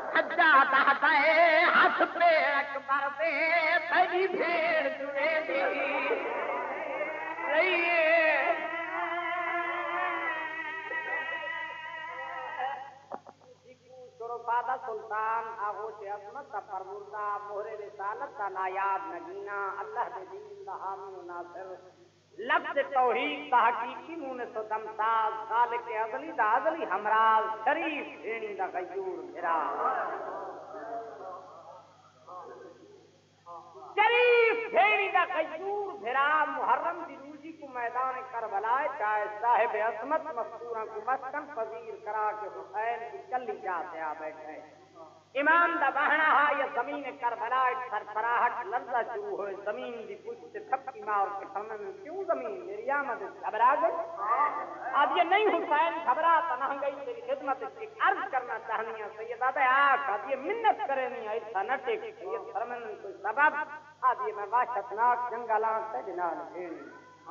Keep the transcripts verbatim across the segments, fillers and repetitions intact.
سجاد آتا ہے ہاتھ پہ اکبر دے تیری بھیڑ جڑے دی رہیے شرفادہ سلطان آغوش عظمت کا فرموردہ مہر رسالت کا نایاب نگینہ اللہ دے دین دا حامی و ناصر لفظ توحید دا حقیقی مونس و دمساز خالق ازلی دا ازلی ہمراز شریف بھیڑی دا غیور بھرا شریف بھیڑی دا غیور بھرا محرم دی روزی کو میدان کربلا چاہے صاحب عظمت مذکوراں کو مسکن پذیر کرا کے حسین کی چلی جاتے آ بیٹھے امام دا بہنا ہا یا زمین کربلا سرفراہٹ لرزہ شروع ہوئے زمین دی پشت تھپکی مار کے فرمانے کیوں زمین میری آمد گھبرا گئی اب یہ نہیں حسین گھبرا تنہ گئی تیری خدمت ایک عرض کرنا چاہنی ہے سیدہ آقا اب یہ منت کرے نہیں ایسا نہ ٹیک سید فرمانے کوئی سبب اب یہ میں واشتناک جنگلان سے جنال بھیڑی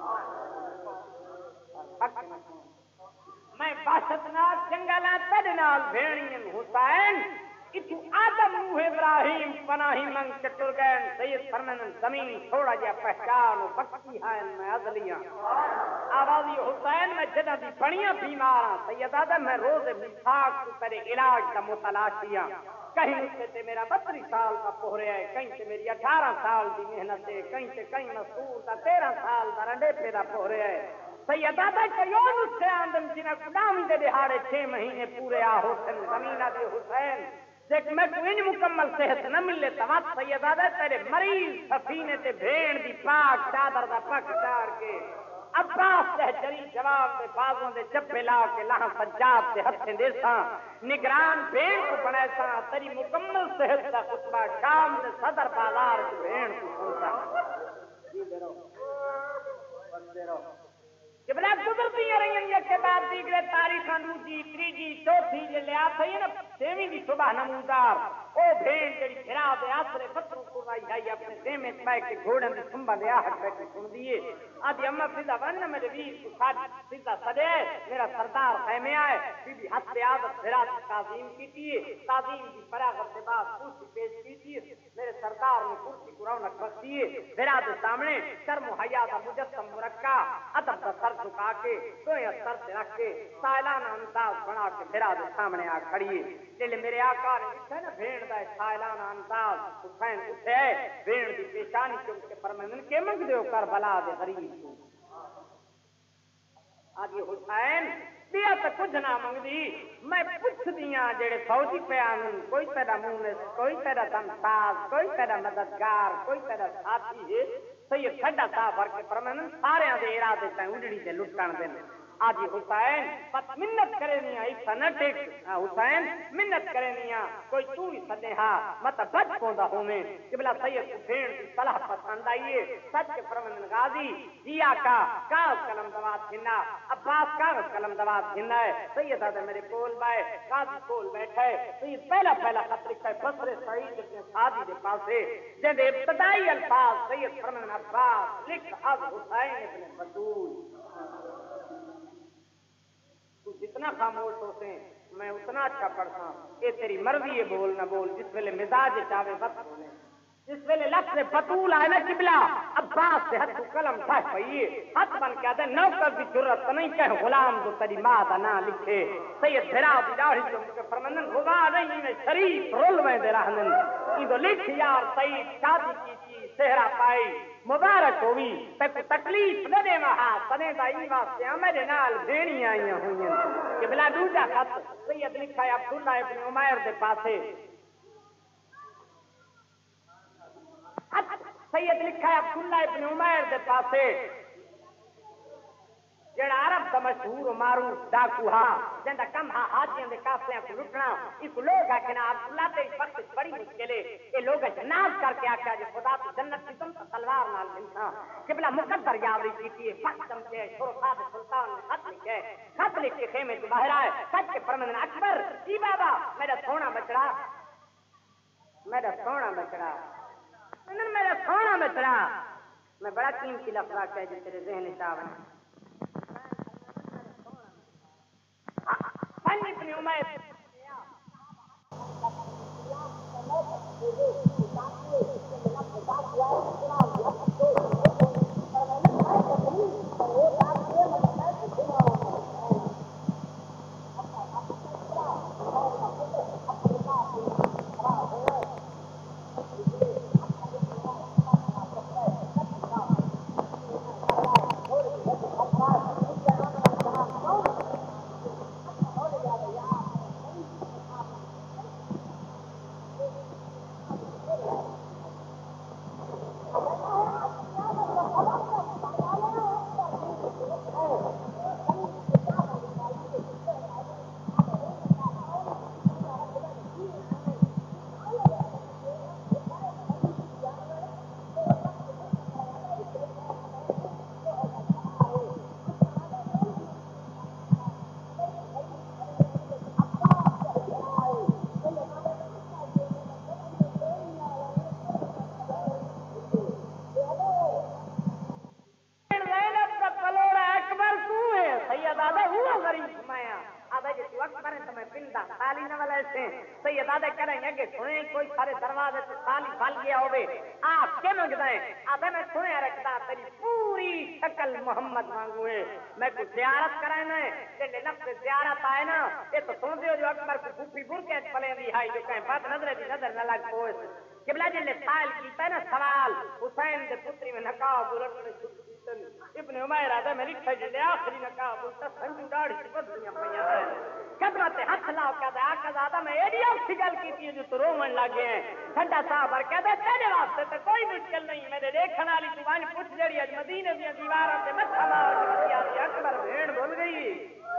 میں واشتناک جنگلان سے جنال بھیڑی حسین اتو آدم نوح ابراہیم پناہی منگ چٹر گئن سید فرمانن زمین چھوڑا جا پہچان و بکتی ہائن میں ازلیاں آوازی حسین میں جدہ دی بڑیاں بیماراں سید آدم میں روز مساق کو تیرے علاج دا متلاشیاں کہیں اس سے میرا بتری سال کا پہرے ہے کہیں سے میری اٹھارہ سال دی محنت ہے کہیں سے کہیں مسئول دا تیرہ سال دا رنڈے پیدا پہرے ہے سیدہ دا کیون اس سے آندم جنہ قدام دے دہاڑے چھ مہینے پورے آ حسن زمینہ دے حسین دیکھ میں کوئی مکمل صحت نہ ملے تمات سیدہ دے تیرے مریض سفینے تے بھیڑ دی پاک چادر دا پک چار کے عباس تحجری جواب دے بازوں دے چپے لا کے لہاں سجاد دے ہتھیں دے ساں نگران بھیڑ کو بنائے ساں تیری مکمل صحت دا خطبہ شام دے صدر بازار کے بھیڑ کو سنتا جی دے رہو بس دے رہو قبلہ گزرتی رہی ہیں یہ کے بعد دیگرے تاریخ انوجی تریجی چوتھی جے لے آتا ہے نا سیویں دی صبح نمودار او بھین جڑی پھرا دے آسرے فتروں کو رائی ہے اپنے سیمیں چپائے کے گھوڑن دی سنبا دے آہت بیٹھے سن دیئے آدھی اممہ فضا ونہ میرے ویر کو ساتھ فضا صدے میرا سردار خیمے آئے بی بی حد سے عادت پھرا دی تعظیم کی تیئے تعظیم دی فراغت سے بعد کرسی پیش کی تیئے میرے سردار نے کرسی کو رونق بختیئے پھرا دے سامنے شرم و حیاء دا مجسم مرکہ ادب دا سر جھکا کے دوئے سر سے رکھ کے سائلانہ انداز بنا کے پھرا دے سامنے آ کھڑیے لے میرے آقا نے لکھا نا بھیڑ دا سائلانہ انداز حسین اٹھے بھیڑ دی پیشانی کے ان کے فرمانن کے منگ دیو کربلا دے غریب کو آگے حسین دیا تو کچھ نہ منگ دی میں پوچھ دیاں جڑے فوجی پیانن کوئی تیرا مونس کوئی تیرا دمساز کوئی تیرا مددگار کوئی تیرا ساتھی ہے سید کھڑا صاحب بھر کے فرمانن سارے دے ارادے تے اڈڑی تے لٹن دین آجی حسین بس منت کرے نہیں آئی سنٹک حسین منت کرے نہیں آ کوئی تو ہی سدے ہاں مت بچ پوندا ہونے قبلہ سید حسین کی صلاح پسند آئیے سچ کے فرمانن غازی جی آقا کاغذ قلم دوات ہننا عباس کاغذ قلم دوات ہننا ہے سید آدھے میرے کول بائے غازی کول بیٹھے سید پہلا پہلا خط لکھا ہے بصر سعید ابن سعدی دے پاسے جب ابتدائی الفاظ سید فرمانن عباس لکھ از حسین ابن بطول تو جتنا خاموش ہوتے ہیں میں اتنا اچھا پڑھتا ہوں اے تیری مرضی ہے بول نہ بول جس ویلے مزاج چاہے بس بولے جس ویلے لفظ بطول آئے نا قبلہ عباس سے ہاتھ قلم تھا پئیے ہاتھ بن کے آدھے نوکر کی ضرورت نہیں کہ غلام جو تیری ماں دا نہ لکھے سید بھرا دی داڑھی جو مجھے فرمانن خدا نہیں میں شریف رول میں دے رہنن یہ تو لکھ یار سید شادی کی تھی صحرا پائی مبارک ہوئی تے کو تکلیف نہ دے وہاں سنے دا ای واسطے میرے نال بھیڑیاں آئیاں ہوئیں کہ بلا دوجا خط سید لکھا ہے عبداللہ ابن عمیر دے پاسے سید لکھا ہے عبداللہ ابن عمیر دے پاسے جڑا عرب دا مشہور و معروف ڈاکو ہا جندا کم ہا حاجیاں دے قافلیاں کو لٹنا اس لوگ آکھنا عبداللہ تے اس وقت بڑی مشکل ہے یہ لوگ جناب کر کے آکھا جے خدا تو جنت کی تم تلوار نال ملتا قبلہ مقدر یاوری کیتی ہے پس چمچے شرفا دے سلطان نے خط لکھے خط لکھ کے خیمے تو باہر آئے سچ کے فرمانن اکبر جی بابا میرا سونا بچڑا میرا سونا بچڑا میرا سونا بچڑا میں بڑا قیمتی لفظ آکھا ہے جو تیرے ذہن چاہ ابن عمیر خالی نہ والے سے سید آدھے کریں گے کہ سنیں کوئی سارے دروازے سے خالی بھل گیا ہوئے آپ کے منگ دیں آدھے میں سنے رکھتا تیری پوری شکل محمد مانگوئے میں کچھ زیارت کرائیں نا جنہیں لفظ زیارت آئے نا یہ تو سن دیو جو اکبر کو بھوپی بھور کے پلیں دی ہائی جو کہیں بات نظر دی نظر نہ لگ پوئے قبلہ جنہیں سائل کیتا ہے نا سوال حسین دے پتری میں نقاب بلٹ میں ابن عمیر آدھے میں لکھا جنہیں آخری نقاب بلتا سنجو ڈاڑی کی بدلیاں پہیاں ہیں قدمت ہاتھ لاؤ کہہ دے آقا زادہ میں ایڈیا سگل کی تھی جو تو رومن لگے ہیں ٹھنڈا صاحب اور کہہ دے تیرے واسطے تو کوئی مشکل نہیں میرے دیکھنا والی تو وہاں پوچھ جڑی اج مدینے دیا دیواراں تے متھا مار کے آدھی اکبر بھیڑ بھول گئی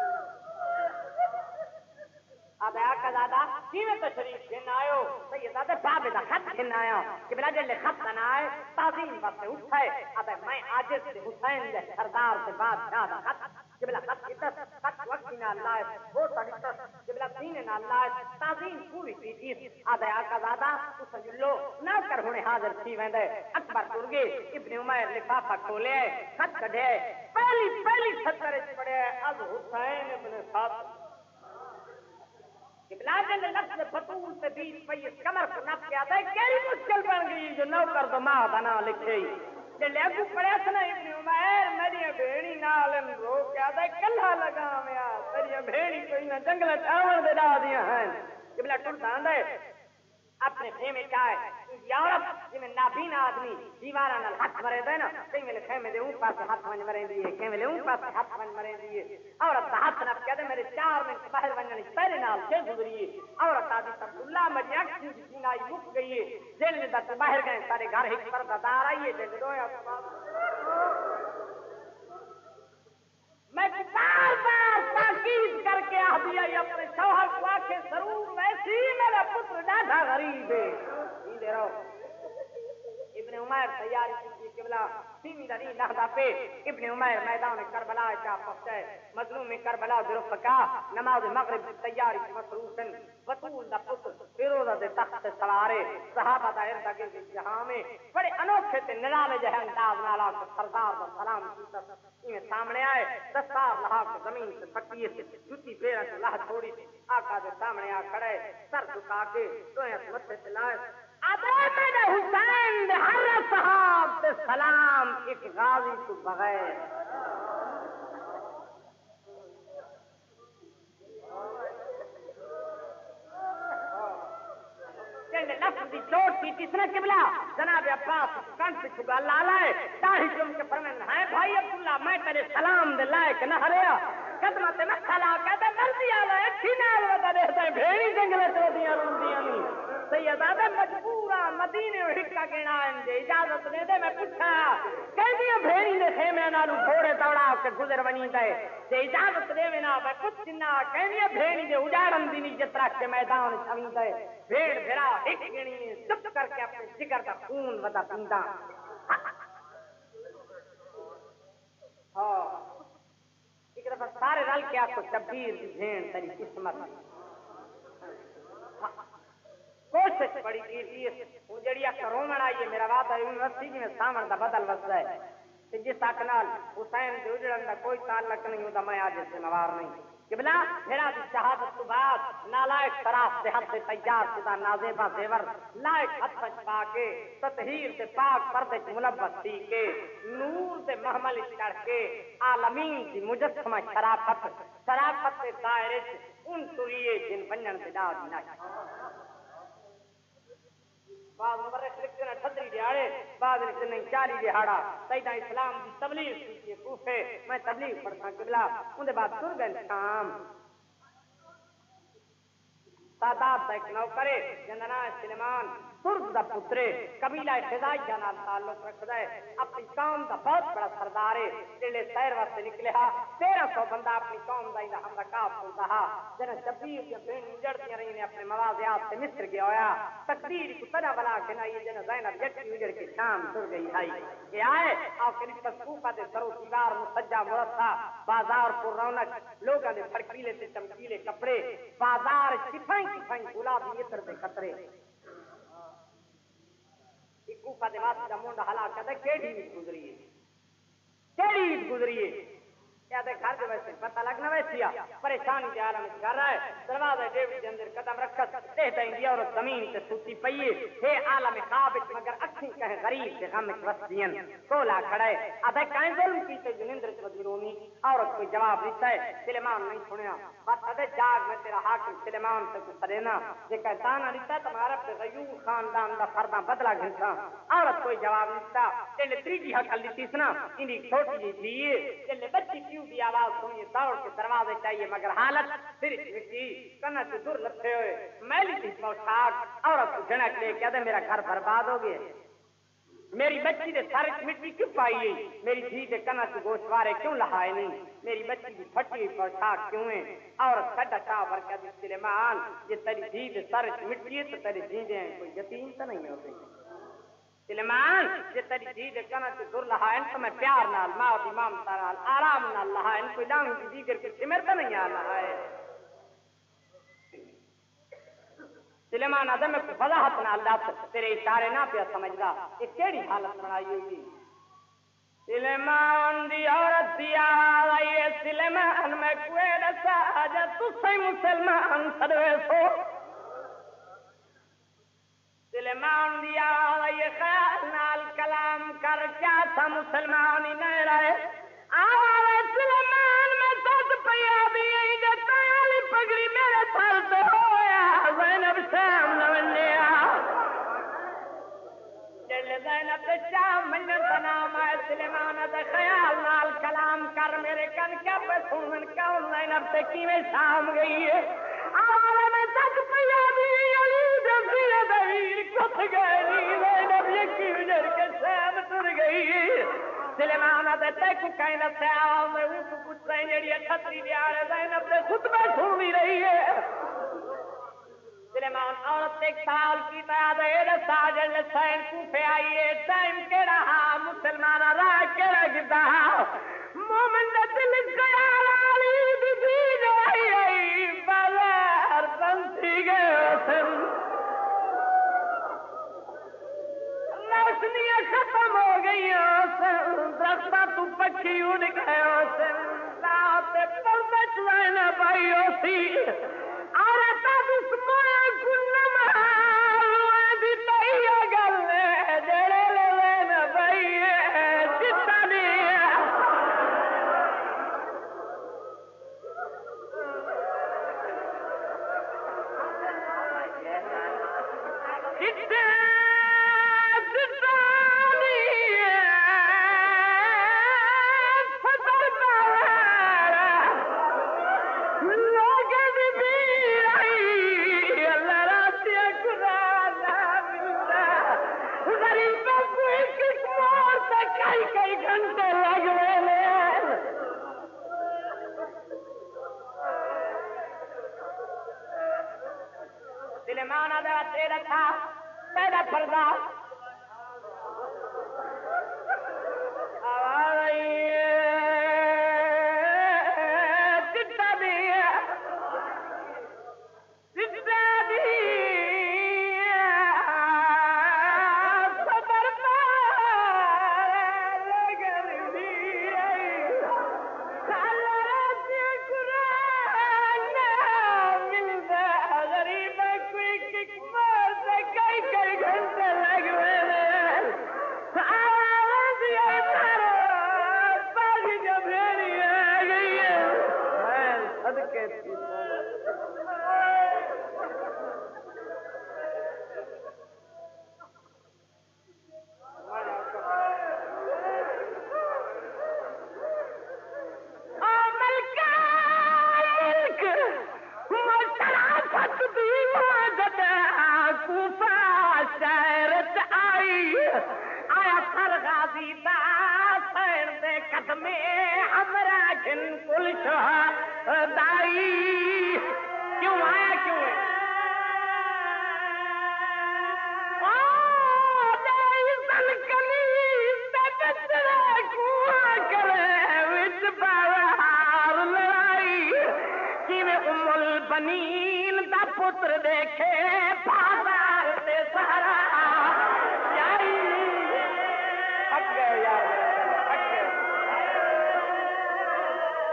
آدھے آقا زادہ کیویں تشریف گھن آئے ہو سید آدھے بابے دا خط گھن آیا کہ بلا جلے خط نہ آئے تعظیم واسطے اٹھائے آدھے میں عاجز سے حسین دے سردار سے بادشاہ دا خط کہ بلا خط کتس خط وقتی نہ لائے وہ تڑکس کہ بلا سینے نہ لائے تعظیم پوری کی تھی آدھے آقا زادہ تو سجلو نہ کر ہونے حاضر تھی ویندے اکبر کرگے ابن عمیر لفافہ کھولے خط کڑھے پہلی پہلی ستر اچ پڑے اب حسین ابن ساتھ ابلاجن لفظ بطول سے بیچ پہ اس کمر کو نپ کے آتا ہے کیری مشکل بن گئی جو نوکر دو ماہ بنا لکھے جو لیگو پڑے سنا ابن عمیر میری بھیڑی نالن رو کے آتا ہے کلہ لگا میں میری بھیڑی کوئی نہ جنگلہ چاول دے دا دیا ہیں ابلا ٹوٹ داندے اپنے خیمے چاہے یورپ جی میں نابین آدمی دیوارہ نال ہاتھ مرے دے نا کہیں میں خیمے دے اوپر سے ہاتھ ونج مرے دیئے کہیں میں اوپر سے ہاتھ ونج مرے دیئے عورت ہاتھ نہ کہہ دے میرے چار منٹ باہر ونجنے پہلے نال کے گزریے عورت آدھی عبداللہ میری اکسی کی سینائی مک گئی ہے جیل میں در باہر گئے سارے گھر ہی پر دار آئیے جیل دویا میں بار بار تاکید کر کے آ دیا یہ اپنے شوہر کو آکے ضرور ویسی میرا پتر ڈاڈا غریب ہے دے رہو ابن عمیر تیاری کی قبلہ سیمی دری لہدہ پہ ابن عمیر میدان کربلا جا پہنچے مظلوم کربلا درف کا نماز مغرب تیاری مصروفن بطول دا پتر فیروزہ دے تخت سوارے صحابہ دا ارد گرد جہاں میں بڑے انوکھے تے نرالے جہاں انداز نالا کے سردار دا سلام کیتا انہیں سامنے آئے دستار لہا کے زمین سے پھٹیے سے جوتی پیرا سے لہ چھوڑی آقا دے سامنے آ کھڑے سر جھکا کے دوئے متھے چلائے ابے میرے حسین دے ہر صحاب دے سلام ایک غازی تو بغیر جنہیں لفظ دی چوٹ کی کس نے قبلہ جناب عباس کن سے چھگا لالائے داڑھی جم کے فرمین ہے بھائی عبداللہ میں تیرے سلام دے لائق نہ ہریا قدمت میں کھلا کہتے مرضی آلہ اچھی نال وطا دیتا ہے بھیڑی جنگلے چودیاں روندیاں نہیں سید آدھے مجبورا مدینے اور حکا گینا انجے اجازت دے دے میں پوچھا کہہ دیا بھیڑی نے خیمے نالو گھوڑے دوڑا کے گزر ونی دے جے اجازت دے میں نا میں کچھ نہ کہہ دیا بھیڑی دے اجاڑن دینی جترا کے میدان چھوی دے بھیڑ بھرا ایک گنی نے چپ کر کے اپنے جگر کا خون ودا پیندا ہاں ایک دفعہ سارے رل کے آپ کو شبیر کی بھین تری قسمت کوشش بڑی کی تھی ہوں جڑیا کرومن آئیے میرا بات ہے یونیورسٹی میں سامن دا بدل وستا ہے کہ جس اکنال حسین دے اجڑن دا کوئی تعلق نہیں ہوتا میں آج سے نوار نہیں قبلہ میرا دی شہادت تو بعد نالائق شراب سے حد سے تیار شدہ نازیبہ زیور لائق حد سچ پا کے تطہیر سے پاک پردے ملبس تھی کے نور سے محمل چڑھ کے عالمین کی مجسمہ شرافت شرافت سے دائرے ان سریے جن بنن سے دا دینا بعض مبرک لکھتے ہیں ٹھدری دیاڑے بعض لکھتے ہیں چالی دیہاڑا سیدہ اسلام دی تبلیغ کی کوفے میں تبلیغ پڑھتا قبلہ ان دے بعد سر گئے شام سادات دا ایک نوکرے جندنا سلیمان سرد دا پترے قبیلہ خزائی جانا تعلق رکھتا ہے اپنی قوم دا بہت بڑا سردارے جلے سیر واسطے نکلے ہا تیرہ سو بندہ اپنی قوم دا ہم رکاب سنتا ہا جنہ شبیر یا بین اجڑ دیا رہی نے اپنے موازیات سے مصر گیا ہویا تقدیر کو تدا بلا کے نائی جنہ زینب یکی اجڑ کے شام سر گئی ہائی یہ آئے آو کے نسبت کوفہ دے سرو سیوار مسجہ مرسا بازار پر رونق لوگاں دے پھڑکیلے سے چمکیلے کپڑے بازار شفائیں شفائیں گلابی عطر دے قطرے ایک کوفہ دے واسطہ مونڈا حلا کہتا ہے کیڑی عید گزری ہے کیڑی عید گزری ہے یا دے گھر دے ویسے پتہ لگنا ویسیا پریشانی دے عالم وچ کر رہا ہے دروازے ڈیوڈ دے اندر قدم رکھت تے تیں اور زمین تے سوتی پئی ہے عالم خواب وچ مگر اکھیں کہے غریب تے غم وچ وسدیاں کولا کھڑا ہے ابے کہیں ظلم کیتے جنندر وزیرونی عورت کوئی جواب دیتا ہے سلیمان نہیں سنیا بس ابے جاگ میں تیرا حاکم سلیمان سے کچھ دینا یہ کہتا نہ دیتا تمہارا غیور خاندان دا فردا بدلا گھنسا عورت کوئی جواب دیتا تے تیجی حقل دیتی سنا انہی چھوٹی جی تھی تے بچی کیوں کی آواز سنی دوڑ کے دروازے چاہیے مگر حالت پھر مٹی کنا سے دور لپے ہوئے میلی تھی پوشاک عورت کو جھنک لے کہتے میرا گھر برباد ہو گیا میری بچی دے سر مٹی کیوں پائی ہے میری دھی دے کنا سے گوشوارے کیوں لہائے نہیں میری بچی کی پھٹی ہوئی پوشاک کیوں ہے عورت کڈا چاہ بھر کے دی سلیمان یہ تیری دھی دے سر مٹی ہے تو تیری دھی دے کوئی یتیم تو نہیں ہوتے سلیمان یہ تیری دھی دے کنا سے دور لہائن تو میں پیار نال ماں دی مامتا نال آرام نال لہائن کوئی ڈانگ دی دیگر کی سمر تو نہیں آ لہائے سلیمان آدم میں کوئی وضاحت نہ اللہ تیرے اشارے نہ پیا سمجھدا یہ کیڑی حالت بنائی ہوئی سلیمان دی عورت دی آواز آئی ہے سلیمان میں کوئی رسا آجا تُسے مسلمان سدوے سو سلیمان دی آواز آئی ہے خیال نال کلام کر کیا تھا مسلمان ہی نہیں رہے آواز سلیمان میں ساتھ پیا بھی آئی جتا علی پگڑی میرے سر سے ہویا زینب شام نونیا جل زینب شام من تنام ہے سلیمان دے خیال نال کلام کر میرے کن کیا پہ سنن کون زینب سے کیویں شام گئی ہے آواز میں ساتھ پیا بھی علی دفیر دہیر کت گئی زینب یکی وجر کے شام تر گئی سلیمان دے تیکو کہیں لسے آواز میں اس کچھ رہی جڑی چھتری دیارے زینب دے خطبہ سنی رہی ہے سلیمان عورت ایک سال کی بیاد ہے ساجر لسین کوفے آئیے ٹائم کیڑا ہاں مسلمان راہ کیڑا گدا مومن دے دل خیال آلی بی بی جائی آئی بازار بنتی گئے حسن روشنیاں ختم ہو گئی حسن درختہ تو پکھی اڑ گئے حسن رات پردچ لینا پائی ہوتی عورتہ دسمایا کنم آلوے دی تائیہ گلے جڑے لینا پائی چتا دیا چتا کئی کئی گھنٹے لگ رہے سلیمان آدھا تیرا تھا پیدا پردہ آواز آئی چٹا دیا چٹا دیا صبر پار لگر دیا سالات قرآن ملتا غریب کوئی ککمار سے کئی کئی گھنٹے لگ رہے آواز یہ مارو باغی جب میری آ گئی ہے میں صدقے تھی شہرت آئی آیا فرغازی دا سین دے قدمے ہمرا جن کل شہدائی کیوں آیا کیوں ہے بنین دا پتر دیکھے بازار سے سارا جائی پھٹ گئے یار پھٹ گئے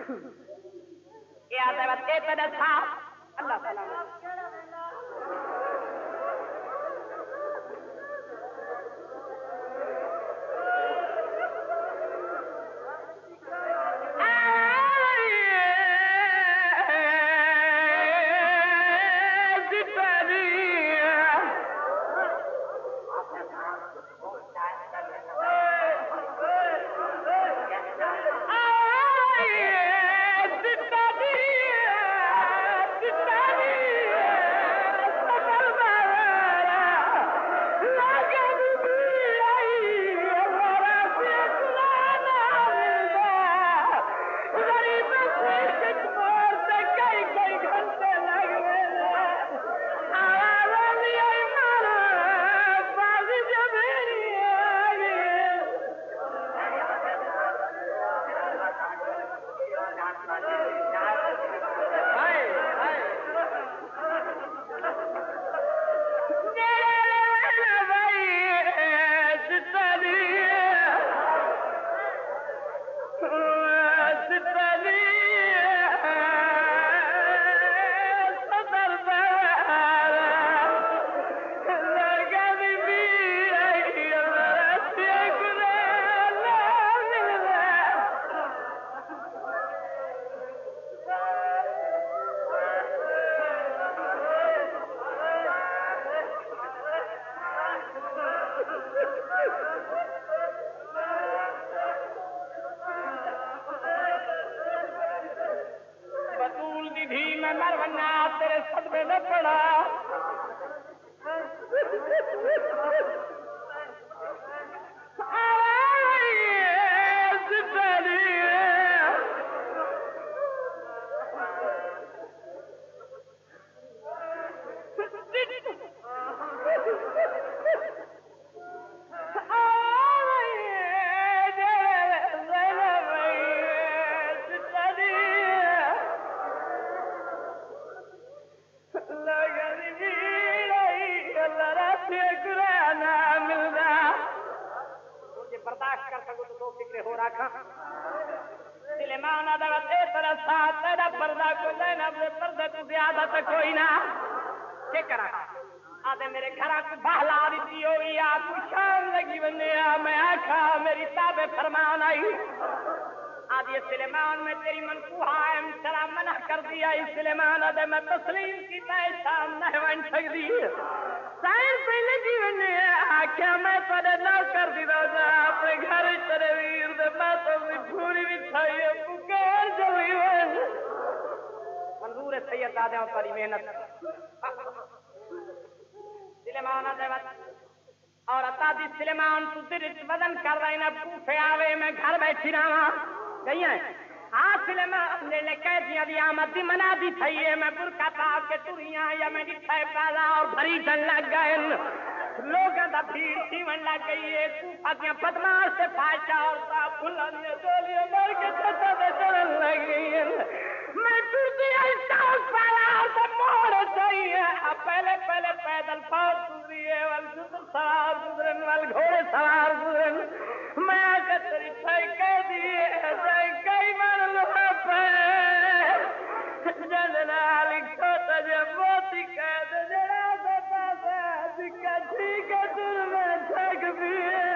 یہ آتا ہے بس ایک تھا اللہ تعالیٰ برداشت کر سکو تو دو فکر ہو رکھا سلیمان آدھا تیرا ساتھ تیرا پردہ کو زینب سے پردہ تو زیادہ تک کوئی نہ کیا کرا آدھے میرے گھرہ کو بہلا دیتی ہوئی آپ کو شام لگی بندے میں آکھا میری تابع فرمان آئی آدھے سلیمان میں تیری منقوحہ ہے مسرا منع کر دیا سلیمان آدھے میں تسلیم کی تے شام نہ بن سکتی سائن پہلے جیون نے آکھا میں تھوڑے نہ کر دی رو جا اپنے گھر تیرے ویر دے باتوں بھی پوری بچھائی ہے پکار جوئی ہوئے منظور سید دادے ہوں تاری محنت سلیمان آدھے اور اتا دی سلیمان تو درست وزن کر رہے ہیں پوفے آوے میں گھر بیٹھی رہا کہیں ہے ہاں سلیمان نے لے کہہ دیا دی آمد دی منا دی تھئیے میں برکہ پاک کے تریاں یا میں ٹھائے پیدا اور بھری جن لگ گئے لوگاں دا بھیڑ سیون لگ گئی ہے کوفہ کیا بدمار سے پاشا اور صاحب کھلا دیا دولیے مر کے چھتا دے چلن لگ گئی ہے میں ٹوٹی احساس پایا تو موڑ چاہیے اب پہلے پہلے پیدل پاؤ گزری ہے والجدر سوار گزرن والگھوڑے سوار گزرن میں آگے تری چھائی کہہ دیئے جائے کئی من لوہا پہ جننا علی کھوتا جب موتی کہہ دے جڑا دیتا سے دکھا ٹھیک ہے تر میں چھک بھی ہے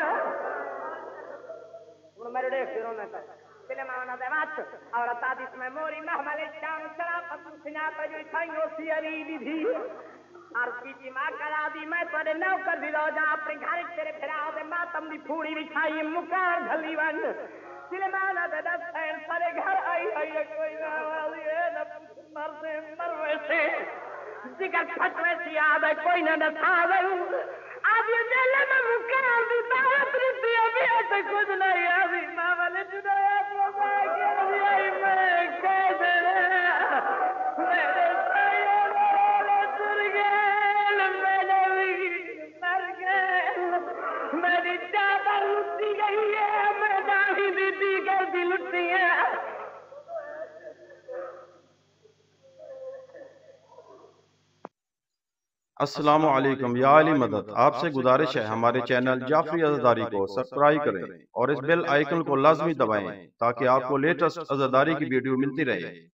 انہوں میرے دیکھ پھروں نے کہا سلیمان دے مات اور تادیس میں موری محمل شام چرا پتن سناتا جو چھائیوں سی عریدی تھی عرض کی جی ماں کرا دی میں تو نو کر دی لو جا اپنے گھر تیرے پھرا دے ماتم دی پھوڑی بچھائی مکار گھلی ون سلیمان دے دس سین سارے گھر آئی آئی کوئی نہ والی ہے نہ مر دے مر ویسے ذکر پھٹ ویسی آدھے کوئی نہ نسا دے اب یہ جلے میں مکار دی دعوت رسی ابھی ایسے کچھ نہیں آدھی ماں والے جدایات وزا کے ابھی آئی میں کہہ دے میرے سائے میرے چرگیل میرے بھی مر گیل میری چادر لٹی گئی ہے میں داہی دی دی کر دی لٹی ہے السلام علیکم یا علی مدد، آپ سے گزارش ہے ہمارے چینل جعفری عزاداری کو سبسکرائب کریں اور اس بیل آئیکن کو لازمی دبائیں تاکہ آپ کو لیٹسٹ عزاداری کی ویڈیو ملتی رہے۔